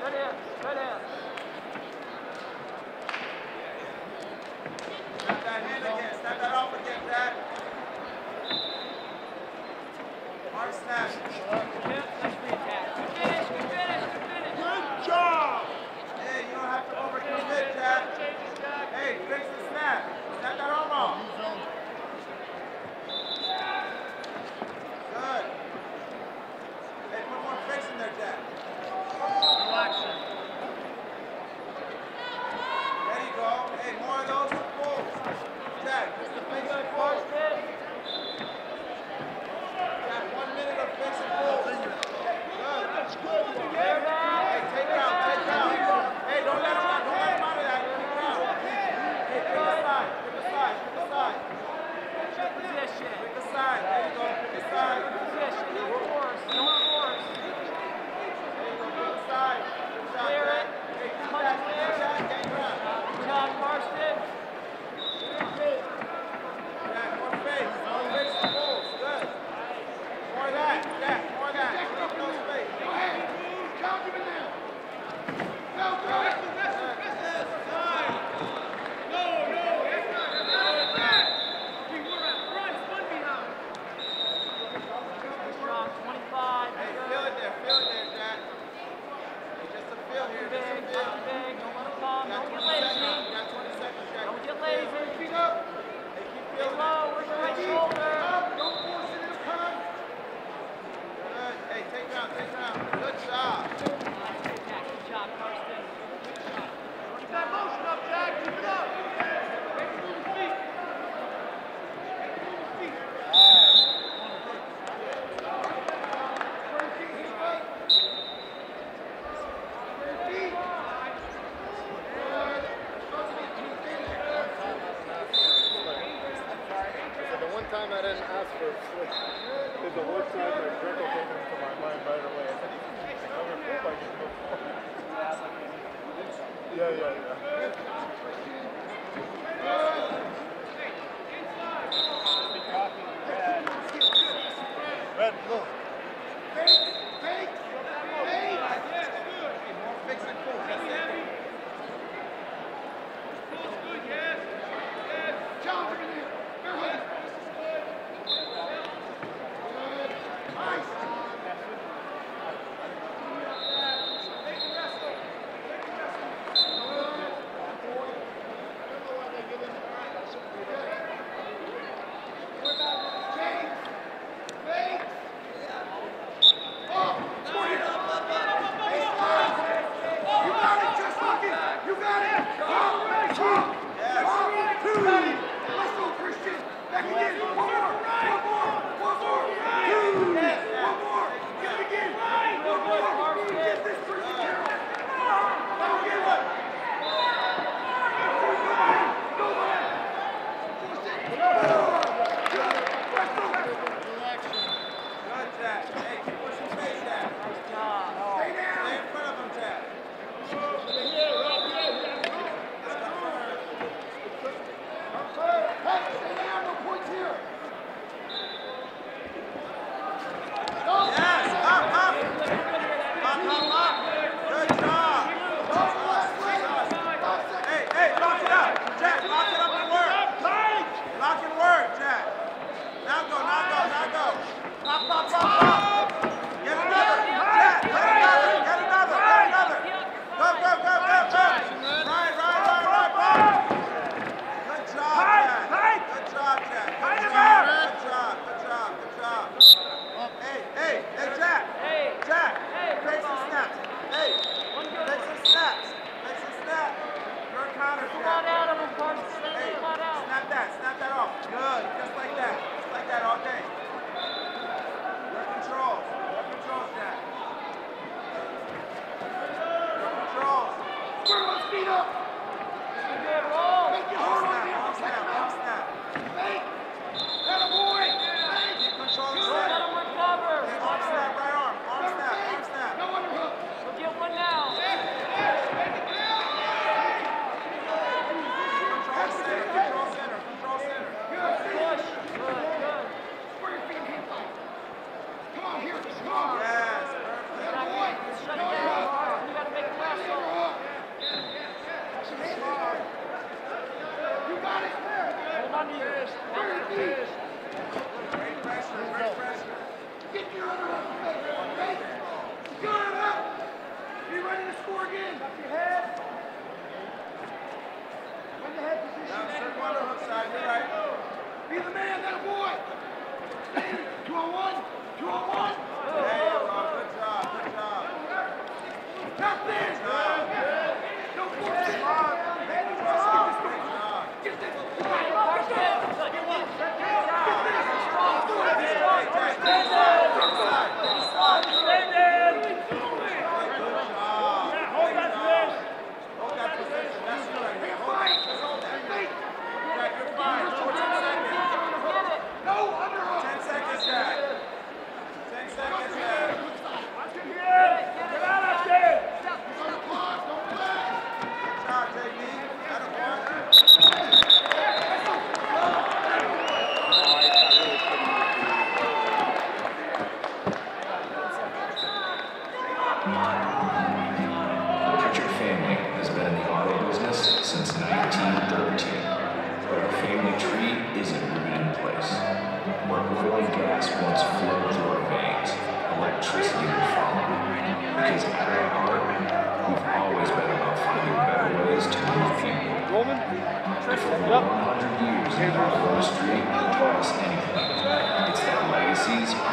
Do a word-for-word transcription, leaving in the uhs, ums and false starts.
Good hips, good hips. Snap that hand again. Snap that off again, Jack. Hard snap. Good hips, nice re-attack. Good finish, good finish, good finish. Good job. Hey, you don't have to overcommit, Jack. Hey, fix the snap. Snap that arm off. Good. Hey, put more face in there, Jack. Relaxing. There you go. Hey, more of those pulls. Jack, just the face and pull. Jack, one minute of face and pull. Good. That's good. Clear that. Hey, take out, take out. Hey, don't let him out. Don't let him out of that. Take out. Hey, pick a side. Pick a side. Pick a side. Good position. Pick a side. There you go. Pick a side. Good position. Don't force. Don't force. There you go. Pick a side. Good job, Clear Jack. it. Hey, keep that. Keep that. Gang ground. Good job, Karsten. Jack, more face. More face and pulls. Good. More of that. Jack, more of that. Keep no space. Go ahead. Count him in there. Go, go. Strong, twenty-five. Hey, feel it there. Feel it there, Jack. Hey, just a feel here. Big, Just a feel. big. Don't let him come. You got Don't get twenty lazy. seconds. You got twenty seconds, Jack. Don't get Just a feel. lazy. Feet up. Hey, keep Get feeling low. it. Where's your right Feet shoulder? up. Don't force it this time. Good. Hey, take round. Take round. Good job. Nice attack. Good job, Karsten. Keep that motion up, Jack. Keep it up. Time I didn't ask for a switch. Because the whole time my Greco came into my mind right away. I said, I never feel like it before. Yeah, yeah, yeah. Red, look. Fake, fake, fake. Hey, more fix and pull. That's it. Good, yes. Yes. Challenge him in there. Go ahead. Yes, perfect. Shut it down. You gotta make it Be ready to score again. Up your head. When the head position. Now, circle on the hook side. You're right. Be the man, that boy. Two on one. Two on one. There you go. Good job. Good job. Got this. Good job. Don't force it. Get this. Get this. Pritchard family has been in the auto business since nineteen thirteen, but our family tree isn't rooted in place. Where oil and gas once flowed through our veins, electricity will follow. Because at our heart, we've always been about finding better ways to move people. If over one hundred years in our industry taught us anything, it's that legacies